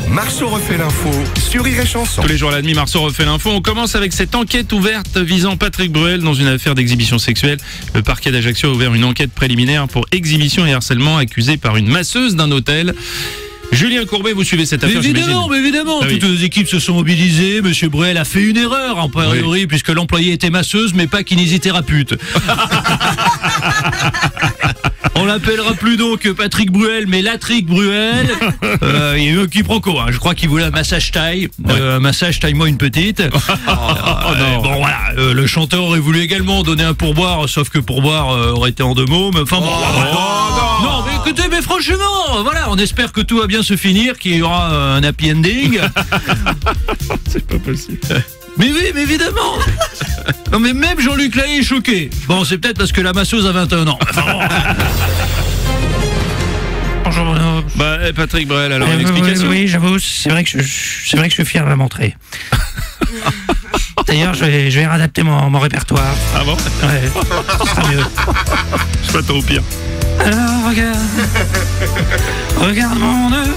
Marceau refait l'info sur Rire et Chanson. Tous les jours à la demi, Marceau refait l'info. On commence avec cette enquête ouverte visant Patrick Bruel dans une affaire d'exhibition sexuelle. Le parquet d'Ajaccio a ouvert une enquête préliminaire pour exhibition et harcèlement accusé par une masseuse d'un hôtel. Julien Courbet, vous suivez cette affaire, Évidemment, Ah oui. toutes les équipes se sont mobilisées. Monsieur Bruel a fait une erreur, en priori, puisque l'employée était masseuse, mais pas kinésithérapeute. On l'appellera plus donc Patrick Bruel, mais Latrick Bruel. Il y a eu un quiproquo, hein. Je crois qu'il voulait un massage taille. Un massage taille-moi une petite. Bon, voilà. Le chanteur aurait voulu également donner un pourboire, sauf que pourboire aurait été en deux mots. Mais enfin, bon. Non, mais écoutez, mais franchement, voilà, on espère que tout va bien se finir, qu'il y aura un happy ending. C'est pas possible. Mais oui, mais évidemment. Non, mais même Jean-Luc Lahaye est choqué. Bon, c'est peut-être parce que la masseuse a 21 ans. Bonjour Bruno. Patrick Bruel, alors une explication. Oui, j'avoue, c'est vrai que je suis fier de la montrer. D'ailleurs, je vais réadapter mon répertoire. Ah bon? Ouais, ce sera mieux. Je m'attends au pire. Alors regarde mon nœud.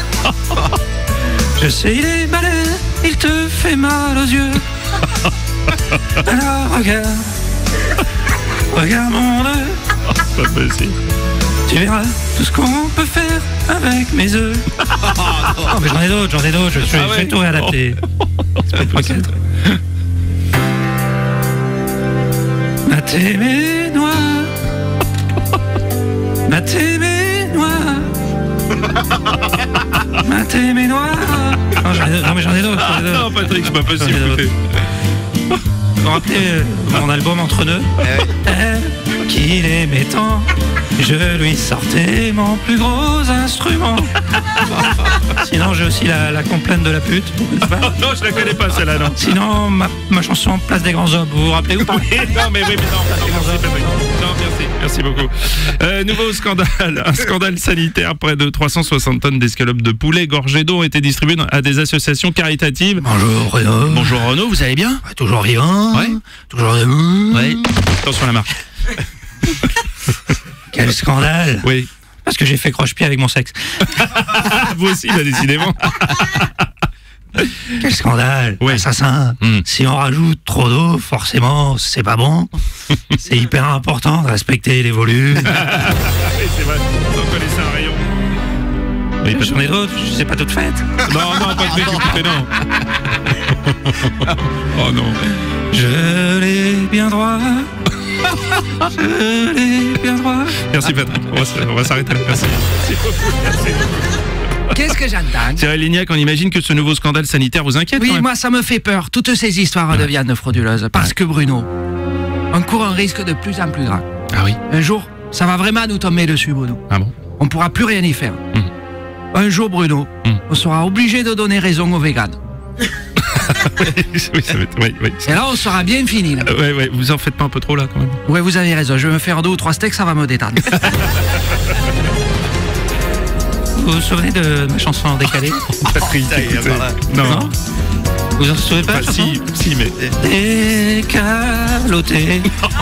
Je sais, il est balèze, il te fait mal aux yeux. Alors regarde mon nœud. Pas possible. Tu verras tout ce qu'on peut faire avec mes œufs. Non, mais j'en ai d'autres, je vais tout réadapter. C'est pas possible. Mater mes noix. Mater mes noix. Mater mes noix. Non, mais j'en ai d'autres. Non, Patrick, c'est pas possible. Écoutez. Vous vous rappelez mon album Entre Nœuds? Qu'il aimait tant, je lui sortais mon plus gros instrument. Sinon, j'ai aussi la complainte de la pute. Non, je la connais pas celle-là, non. Sinon, ma chanson Place des Grands Hommes, vous vous rappelez ou pas? Non, mais oui, mais non. Merci, Patrick. Non, merci beaucoup. Nouveau scandale, un scandale sanitaire. Près de 360 tonnes d'escalopes de poulet gorgées d'eau ont été distribuées à des associations caritatives. Bonjour Renaud. Bonjour Renaud, vous allez bien? Toujours vivant. Ouais. Toujours debout. Ouais. Attention à la marque. Quel scandale! Oui. Parce que j'ai fait croche-pied avec mon sexe. Vous aussi, là, décidément. Quel scandale! Ouais. Assassin! Si on rajoute trop d'eau, forcément, c'est pas bon. C'est hyper important de respecter les volumes. Oui, c'est vrai. Vous en connaissez un rayon. Oui, J'en ai d'autres, je sais pas toutes faites. Non, Patrick, écoutez, non. Oh non. Je l'ai bien droit. Je l'ai bien droit. Merci, Patrick. On va s'arrêter là. Merci. Qu'est-ce que j'entends? Cyril Lignac, on imagine que ce nouveau scandale sanitaire vous inquiète quand Oui, même. moi ça me fait peur. Toutes ces histoires deviennent frauduleuses. Parce que Bruno, on court un risque de plus en plus grand. Ah oui. Un jour, ça va vraiment nous tomber dessus, Bruno. Ah bon? On pourra plus rien y faire. Un jour, Bruno, on sera obligé de donner raison aux véganes. Oui, ça va être... Oui. Et là, on sera bien fini. Là. Ouais, vous en faites pas un peu trop là quand même. Ouais, vous avez raison. Je vais me faire 2 ou 3 steaks, ça va me détendre. Vous vous souvenez de ma chanson décalée? Patrick, non. Vous en souvenez pas? Si, mais... Décaloté.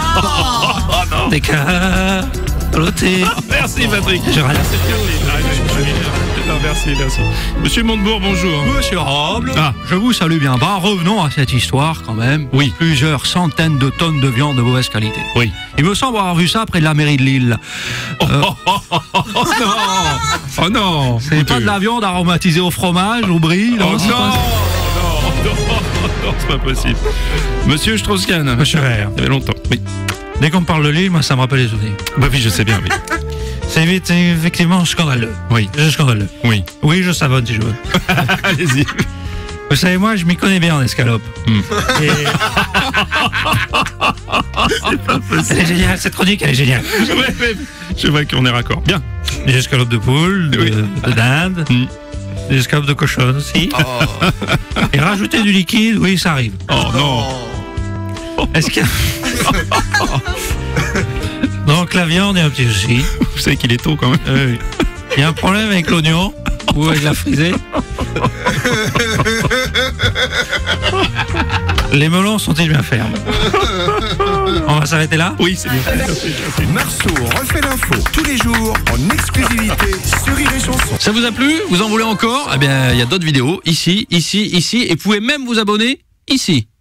Décaloté. Merci, Patrick. Je râle. Non, merci. Monsieur Montebourg, bonjour. Monsieur Roble, Ah. je vous salue bien. Revenons à cette histoire quand même. Oui. Plusieurs centaines de tonnes de viande de mauvaise qualité. Oui. Il me semble avoir vu ça près de la mairie de Lille. Oh non. C'est pas de la viande aromatisée au fromage, au brie. Oh c'est pas- non, c'est pas possible. Monsieur Strauss-Kahn. Monsieur Vert. Il y avait longtemps. Oui. Dès qu'on parle de Lille, moi ça me rappelle les souvenirs. Bah oui, je sais bien, oui. C'est effectivement scandaleux. Oui. C'est scandaleux. Oui. Oui, je savonne si je veux. Allez-y. Vous savez, moi, je m'y connais bien en escalope. Et... Elle est géniale, cette chronique, elle est géniale. Ouais, je vois qu'on est raccord. Bien. Des escalopes de poule, de dinde, des escalopes de cochonne aussi. Et rajouter du liquide, oui, ça arrive. Oh non. Est-ce qu'il y a... Donc la viande est un petit souci. Vous savez qu'il est tôt quand même. Il y a un problème avec l'oignon ou avec la frisée. Les melons sont-ils bien fermes? On va s'arrêter là. Oui, c'est bien. Marceau refait l'info tous les jours en exclusivité sur Rire et Chanson. Ça vous a plu? Vous en voulez encore? Eh bien, il y a d'autres vidéos ici, ici, ici, et vous pouvez même vous abonner ici.